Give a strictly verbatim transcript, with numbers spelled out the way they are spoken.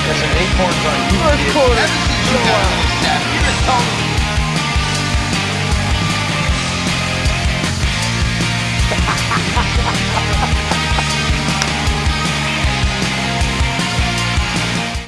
That's an acorns on you. First quarter. Ever since you got on the staff, you've been telling me